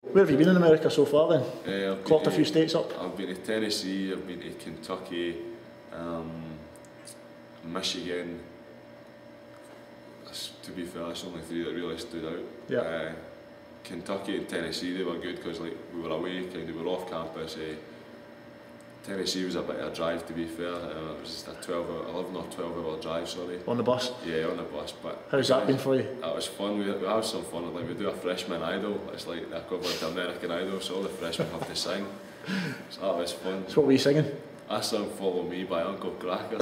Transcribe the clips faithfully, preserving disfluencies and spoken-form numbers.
Where have you been in America so far then? Uh, I've Clocked to, a few states up? I've been to Tennessee, I've been to Kentucky, um, Michigan. That's, to be fair, that's only three that really stood out. Yeah. Uh, Kentucky and Tennessee, they were good because like we were away, kind of, we were off campus. Uh, Tennessee was a bit of a drive, to be fair. Uh, it was just a twelve hour, eleven or twelve hour drive, sorry. On the bus? Yeah, on the bus. But how's that been for you? That was fun. We, we have some fun. Like we do a freshman idol. It's like the equivalent to American Idol, so all the freshmen have to sing. So that was fun. So what were you singing? I sang "Follow Me" by Uncle Cracker.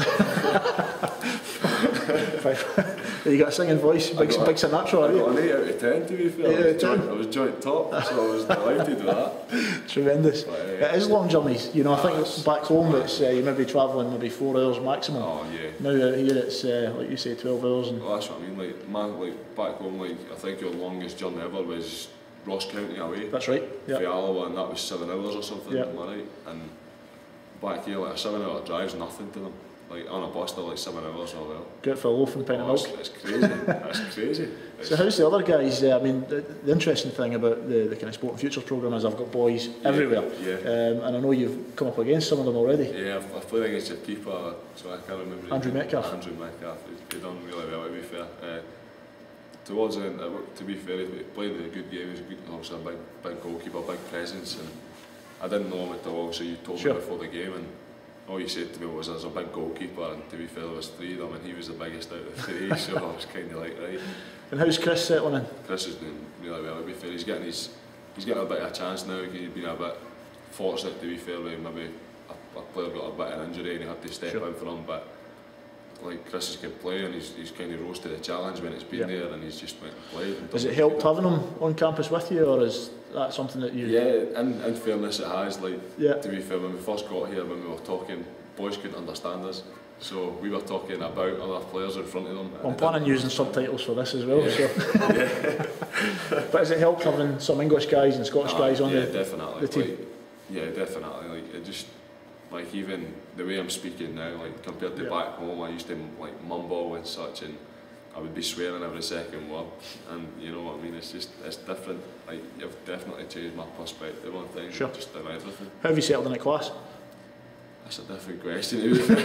You got a singing voice, big, got, big Sinatra, I got an eight out of ten, to be fair. eight out of ten. I was joint top, so I was delighted with that. Tremendous. But, uh, it is long journeys, you know. I think it's, back home it's uh, you may be travelling maybe four hours maximum. Oh yeah. Now out here it's uh, like you say twelve hours. And well, that's what I mean. Like man, like back home, like I think your longest journey ever was Ross County away. That's right. Yeah. For Alloa, and that was seven hours or something. Yeah. Am I right? And back here, like a seven-hour drive's nothing to them. Like on a bus, they're like seven hours or well. Go out for a loaf and a pint oh, of milk. It's, it's crazy. That's crazy. It's so how's the other guys? Uh, I mean, the, the interesting thing about the, the kind of Sport and Futures programme is I've got boys yeah, everywhere. Yeah. Um, and I know you've come up against some of them already. Yeah, I've, I've played against your keeper, so I can't remember. Andrew Metcalf. Andrew Metcalf. He's done really well, to be fair. Uh, towards the end, uh, to be fair, he played a good game. He was a good, obviously a big, big goalkeeper, big presence, and I didn't know him until obviously you told sure. me before the game. And all you said to me was there's a big goalkeeper, and to be fair there was three of them and he was the biggest out of the three, so I was kind of like, right. And how's Chris settling in? Chris is doing really well, to be fair. He's getting his, he's getting a bit of a chance now. He's been a bit fortunate, to be fair, where maybe a, a player got a bit of an injury and he had to step sure. in for him, but like Chris is good play and he's, he's kind of rose to the challenge when it's been yeah. there, and he's just went and played. And has it helped having him on campus with you, or is that something that you... Yeah, in, in fairness it has. Like, yeah. to be fair, when we first got here, when we were talking, boys couldn't understand us, so we were talking about other players in front of them. Well, I'm planning using subtitles for this as well. Yeah. So. yeah. But has it helped having some English guys and Scottish uh, guys on yeah, the, definitely. the team? Like, yeah, definitely. Like it just, like even the way I'm speaking now, like compared to yeah. back home, I used to like mumble and such, and I would be swearing every second word, and you know what I mean. It's just it's different. Like you've definitely changed my perspective on things, sure. just on everything. How have you settled in a class? That's a different question.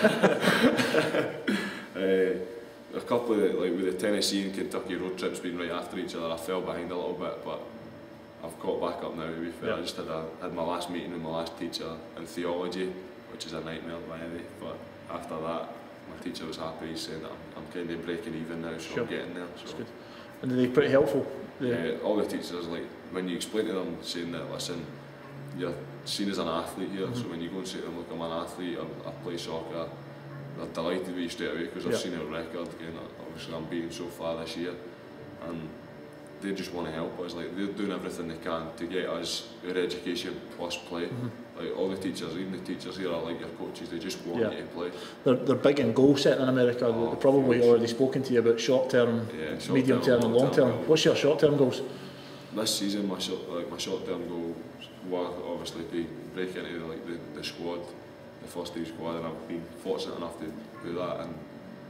uh, a couple of like with the Tennessee and Kentucky road trips being right after each other, I fell behind a little bit, but I've caught back up now. To be fair, yeah. I just had a, had my last meeting with my last teacher in theology, which is a nightmare by the way. But after that, my teacher was happy. He's saying that I'm, I'm kind of breaking even now, so sure. I'm getting there. So. That's good. And are they pretty helpful? Yeah, uh, all the teachers, like when you explain to them, saying that listen, you're seen as an athlete here, mm-hmm. so when you go and say to them, look, I'm an athlete, I, I play soccer, they're delighted with you straight away because I've yeah. seen our record. Again, obviously I'm beating so far this year, and they just want to help us. Like they're doing everything they can to get us our education plus play. Mm-hmm. Like all the teachers, even the teachers here are like your coaches. They just want yeah. you to play. They're they're big in goal setting in America. Oh, they've probably already spoken to you about short term, yeah, short medium term, and long term. What's your short term goals? This season, my short like my short term goal was obviously to break into like the, the squad, the first team squad, and I've been fortunate enough to do that. And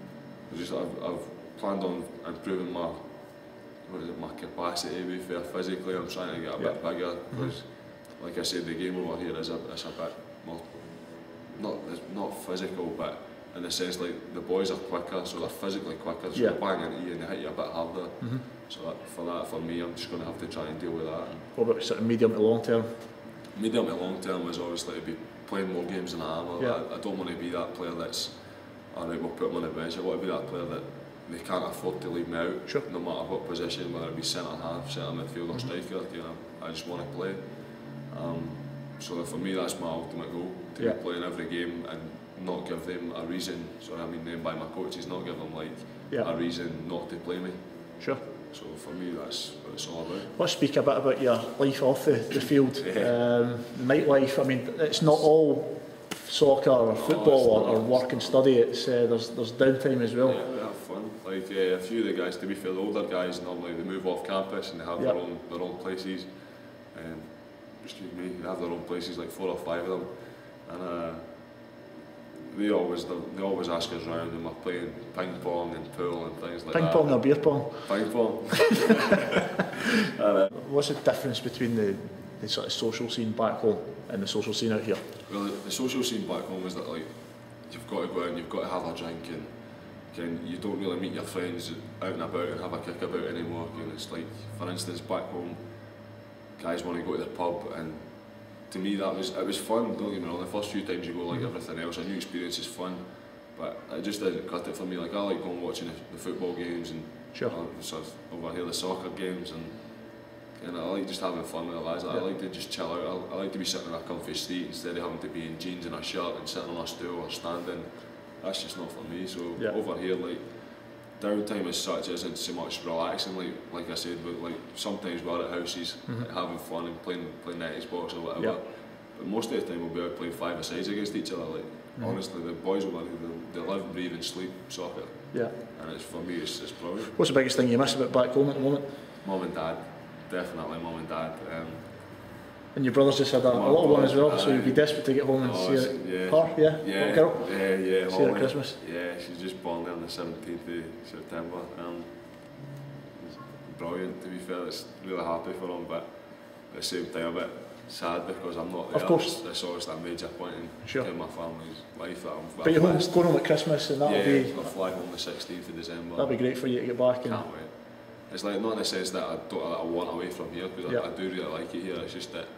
just I've, I've planned on improving my. What is it, my capacity to be fair physically. I'm trying to get a yeah. bit bigger because, mm-hmm. like I said, the game over here is a, it's a bit more, not it's not physical, but in the sense like the boys are quicker, so they're physically quicker, so yeah. they bang into you and they hit you a bit harder. Mm-hmm. So that, for that, for me, I'm just going to have to try and deal with that. What about sort of medium to long term? Medium to long term is obviously to be playing more games than I am. Yeah. I, I don't want to be that player that's, alright, we'll put him on the bench. I want to be that player that they can't afford to leave me out, sure. no matter what position, whether it be centre half, centre midfield, or striker. You know, I just want to play. Um, so for me, that's my ultimate goal: to yeah. be playing every game and not give them a reason. So I mean, them by my coaches, not give them like yeah. a reason not to play me. Sure. So for me, that's what it's all about. Let's speak a bit about your life off the, the field, yeah. um, nightlife. I mean, it's not all soccer or football oh, or, or work and study. It's uh, there's there's downtime as well. Yeah, we have fun. Like yeah, a few of the guys, to be fair, the older guys normally they move off campus and they have yep. their own their own places. Um, excuse me, they have their own places, like four or five of them, and uh, they always they always ask us round, and we're playing ping pong and pool and things like ping that. Ping pong or beer pong? Ping pong. and, uh, What's the difference between the the sort of social scene back home and the social scene out here? Well, the, the social scene back home is that like you've got to go out and you've got to have a drink, and again, you don't really meet your friends out and about and have a kick about anymore. And it's like, for instance, back home, guys want to go to the pub, and to me that was it was fun. Don't get me wrong. The first few times you go, like everything else, a new experience is fun, but it just didn't cut it for me. Like I like going watching the, the football games and sure. uh, sort of over here the soccer games, and and I like just having fun with the lads. Like, yeah. I like to just chill out. I, I like to be sitting on a comfy seat instead of having to be in jeans and a shirt and sitting on a stool or standing. That's just not for me. So yeah. over here, like downtime as such isn't so much relaxing. Like like I said, but like sometimes we're at houses mm-hmm. like, having fun and playing playing that Xbox or whatever. Yeah. But most of the time we'll be out playing five-a-sides against each other. Like mm-hmm. honestly, the boys will they, they live, breathe, and sleep soccer. Yeah. And it's for me, it's, it's brilliant. What's the biggest thing you miss about back home at the moment? Mum and dad, definitely mum and dad. Um, And your brother's just had a, a little one as well, uh, so you'd be desperate to get home and oh, see her. Yeah. Her, yeah? Yeah, little girl? Yeah, yeah. See her at Christmas? Yeah, she's just born there on the seventeenth of September. Um, it's brilliant, to be fair. It's really happy for him, but at the same time a bit sad because I'm not there. Of course. It's always a major point in sure. my family's life that I'm. But you're home, going home at Christmas, and that'll yeah, be. I'll fly home the sixteenth of December. That'll be great for you to get back. And can't wait. It's like not in the sense that I don't I want away from here, because yep. I, I do really like it here. It's just that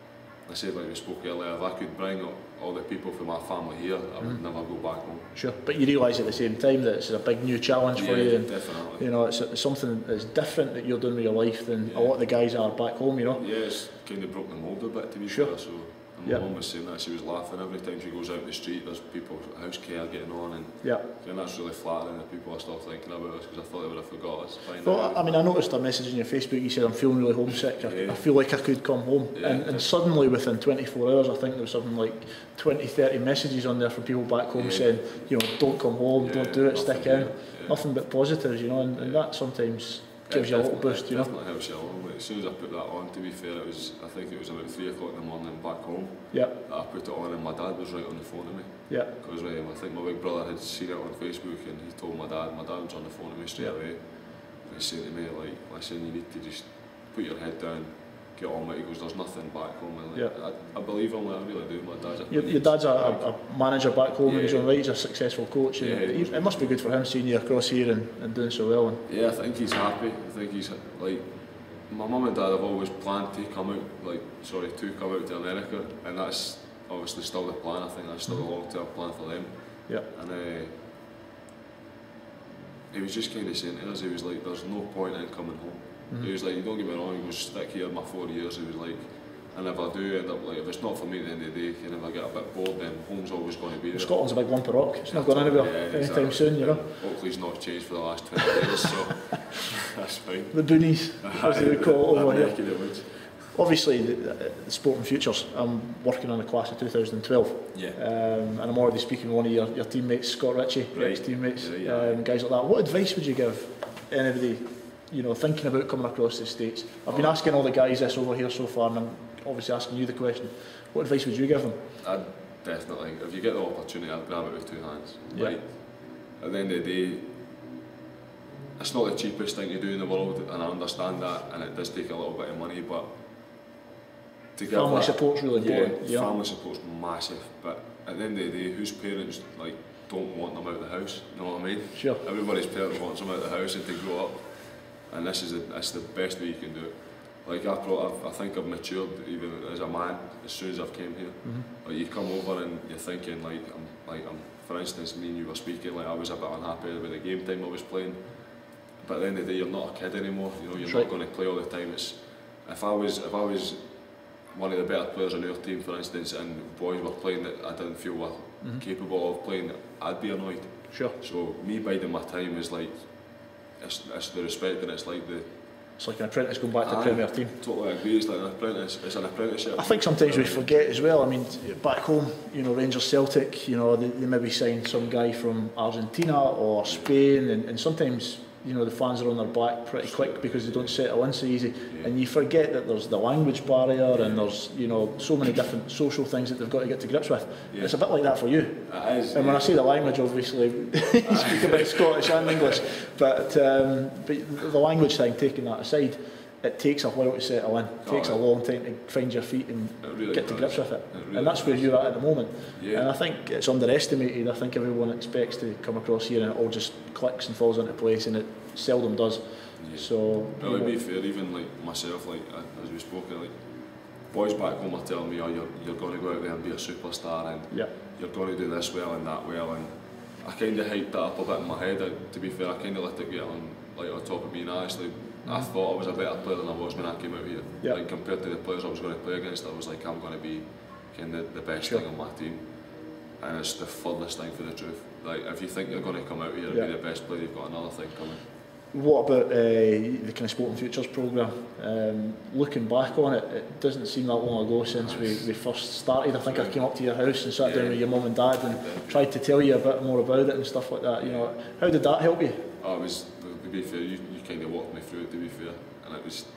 I said, like we spoke earlier, if I could bring all, all the people from my family here, I would mm-hmm. never go back home. Sure, but you realise at the same time that it's a big new challenge yeah, for you. And, definitely. You know, it's, it's something that's different that you're doing with your life than yeah. a lot of the guys are back home. You know. Yeah, it's kind of broke the mould a bit, to be sure. fair. So, and yep. my mum was saying that she was laughing every time she goes out in the street. There's people, house care getting on, and yep. and that's really flattering that people are still thinking about us, because I thought they would have forgot us. Well, I mean, I noticed a message in your Facebook. You said, "I'm feeling really homesick. I, yeah. I feel like I could come home." Yeah, and, and suddenly, within twenty-four hours, I think there was something like twenty, thirty messages on there from people back home yeah. saying, "You know, don't come home, yeah, don't do it, stick in." Yeah. Nothing but positives, you know, and, and that sometimes gives you a little boost, you know. Definitely helps you along. Like, as soon as I put that on, to be fair, it was I think it was about three o'clock in the morning back home. Yeah. That I put it on, and my dad was right on the phone to me. Yeah. Because um, I think my big brother had seen it on Facebook, and he told my dad. My dad was on the phone to me straight yeah. away. And he said to me, like, "Listen, you need to just put your head down, get on with it." He goes, "There's nothing back home." And like, yeah. I, I believe him. Like, I really do. My dad's a your, your dad's a, a, a manager back home yeah. in his own right. He's a successful coach. And yeah, he, it must be good for him seeing you across here and, and doing so well. And yeah, I think he's happy. I think he's like. My mum and dad have always planned to come out, like sorry, to come out to America, and that's obviously still the plan. I think that's still mm-hmm. a long-term plan for them. Yeah. And uh, he was just kind of saying to us, he was like, "There's no point in coming home." Mm-hmm. He was like, "You don't get me wrong. He was stick here my four years." He was like, "And if I do end up like, if it's not for me at the end of the day, and if I get a bit bored, then home's always going to be there." Scotland's a big lump of rock. It's not going anywhere yeah, anytime exactly. soon, you know. Oakley's not changed for the last twenty years, so that's fine. The boonies, as they would call it over here. Obviously, the, the Sporting Futures, I'm working on the class of two thousand twelve. Yeah. Um, and I'm already speaking with one of your, your teammates, Scott Ritchie, right. ex-teammates, yeah, yeah. Um, guys like that. What advice would you give anybody, you know, thinking about coming across the States? I've been asking all the guys this over here so far, and I'm obviously asking you the question. What advice would you give them? I'd definitely, if you get the opportunity, I'd grab it with two hands. Yeah. Right? At the end of the day, it's not the cheapest thing to do in the world, and I understand that, and it does take a little bit of money, but to give family that, support's really important. Yeah, yeah, family support's massive, but at the end of the day, whose parents like don't want them out of the house? You know what I mean? Sure. Everybody's parents wants them out of the house and to grow up, and this is the, this is the best way you can do it. Like I, I've, I think I've matured even as a man as soon as I've came here. Mm-hmm. Like you come over and you're thinking like I'm like I'm. For instance, me and you were speaking, like I was a bit unhappy with the game time I was playing. But at the end of the day, you're not a kid anymore. You know, you're That's not right. going to play all the time. It's if I was if I was one of the better players on our team, for instance, and boys were playing that I didn't feel were mm-hmm. capable of playing, I'd be annoyed. Sure. So me biding my time is like it's, it's the respect, and it's like the. It's like an apprentice going back to the Premier team. Totally agree. It's like an apprentice. It's an apprenticeship. I think sometimes we forget as well. I mean, back home, you know, Rangers, Celtic, you know, they, they maybe sign some guy from Argentina or Spain, and, and sometimes, you know, the fans are on their back pretty quick because they don't settle in so easy. Yeah. And you forget that there's the language barrier and there's, you know, so many different social things that they've got to get to grips with. Yeah. It's a bit like that for you. It is, and when yeah. I say the language, obviously, you speak about Scottish and English, but, um, but the language thing, taking that aside, it takes a while to settle in. It Oh, takes yeah. a long time to find your feet and really get to does. grips with it. It really and that's where does. you're at at the moment. Yeah. And I think it's underestimated. I think everyone expects to come across here and it all just clicks and falls into place, and it seldom does. Yeah. So, But to be fair, even like myself, like as we spoke, like boys back home are telling me, oh, you're, you're going to go out there and be a superstar, and yeah, you're going to do this well and that well, and I kind of hyped that up a bit in my head. I, to be fair, I kind of let it get on like on top of me, and actually I thought I was a better player than I was when I came out here. Yeah. Like compared to the players I was going to play against, I was like, I'm going to be kind of the best Sure. thing on my team, and it's the furthest thing for the truth. Like if you think you're going to come out here and Yeah. be the best player, you've got another thing coming. What about uh, the kind of Sporting Futures programme? Um, looking back on it, it doesn't seem that long ago since we, we first started. I think I came up to your house and sat Yeah. down with your mum and dad and Yeah. tried to tell you a bit more about it and stuff like that. You know, how did that help you? Oh, it was, to be fair, you, you kind of walked me through it, to be fair, and it was,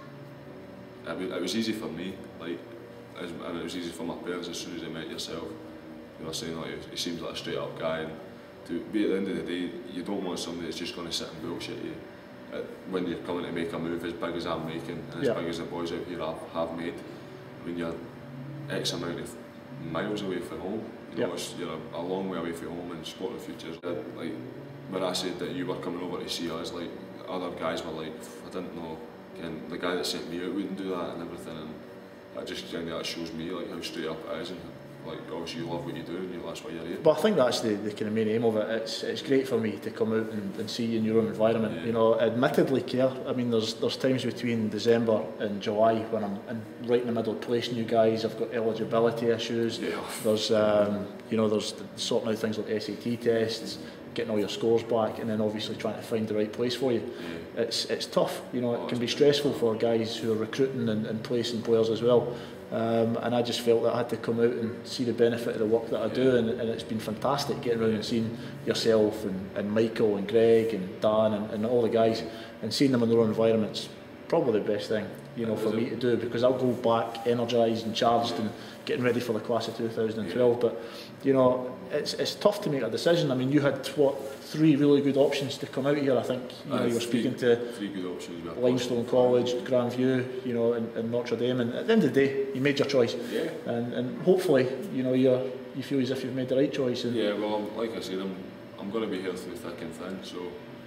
it was, it was easy for me, like, as, and it was easy for my parents as soon as they met yourself. You know, saying like, he seems like a straight up guy, and to be at the end of the day, you don't want somebody that's just going to sit and bullshit you. Uh, when you're coming to make a move as big as I'm making, and Yeah. as big as the boys out here have, have made, when you're X amount of miles away from home, you know, Yeah. it's, you're a, a long way away from home, and Sporting Futures, uh, like, when I said that you were coming over to see us, like, other guys were like, I didn't know, and the guy that sent me out wouldn't do that and everything, and that just kind of shows me like how straight up it is, and like obviously you love what you do, and you, that's why you're here. But I think that's the, the kind of main aim of it. It's it's great for me to come out and, and see you in your own environment. Yeah. You know, admittedly, Care. I mean, there's there's times between December and July when I'm in, right in the middle of placing you guys. I've got eligibility issues. Yeah. There's um, you know, there's sorting out things like S A T tests, getting all your scores back, and then obviously trying to find the right place for you. Yeah. It's it's tough. You know, it Oh, can be it's stressful for guys who are recruiting and, and placing players as well. Um, and I just felt that I had to come out and see the benefit of the work that I do, Yeah. and, and it's been fantastic getting around and seeing yourself and, and Michael and Greg and Dan and, and all the guys, and seeing them in their own environments. Probably the best thing, you know, for me to do, because I'll go back energised and charged and getting ready for the class of two thousand twelve. But you know, it's it's tough to make a decision. I mean, you had what three really good options to come out here. I think you know Aye, you were three- speaking to Three good options. we had Limestone College, Grandview, you know, and, and Notre Dame. And at the end of the day, you made your choice, Yeah. and and hopefully, you know, you you feel as if you've made the right choice. And Yeah, well, like I said, I'm I'm going to be here through thick and thin, so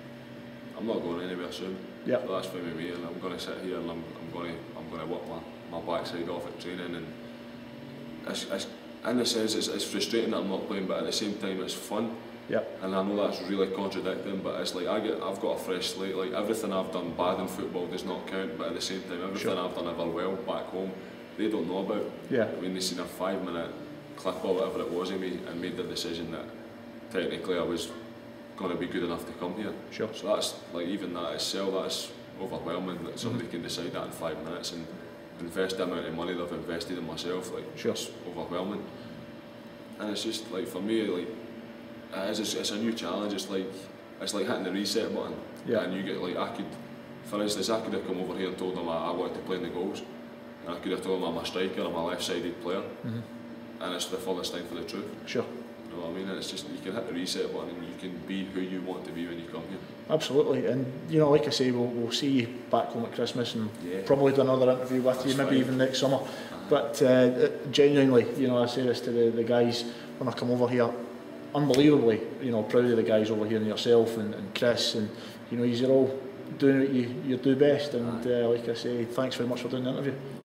I'm not going anywhere soon. Yeah. So that's fine with me, and I'm going to sit here and I'm I'm going to I'm going to work my, my backside off at training, and it's, it's in a sense it's, it's frustrating that I'm not playing, but at the same time it's fun. yeah, And I know that's really contradicting, but it's like I get, I've got a fresh slate. Like everything I've done bad in football does not count, but at the same time, everything Sure. I've done ever well back home, they don't know about. yeah, When they seen a five-minute clip or whatever it was of me and made the decision that technically I was going to be good enough to come here. sure. So that's like even that itself, that's overwhelming that somebody can decide that in five minutes and invest the amount of money they've invested in myself. Like Sure. it's overwhelming, and it's just like for me, like. It is, it's, it's a new challenge. It's like it's like hitting the reset button, Yeah. and you get like I could, for instance, I could have come over here and told them I, I wanted to play in the goals, and I could have told them I'm a striker, I'm a left-sided player, Mhm. and it's the furthest thing for the truth. Sure. You know what I mean? And it's just you can hit the reset button and you can be who you want to be when you come here. Absolutely, and you know, like I say, we'll, we'll see you back home at Christmas and Yeah. probably do another interview with you, That's maybe fine. even next summer. But uh, genuinely, you know, I say this to the, the guys when I come over here, unbelievably, you know, proud of the guys over here and yourself and, and Chris, and you know, you're all doing what you, you do best. And uh, like I say, thanks very much for doing the interview.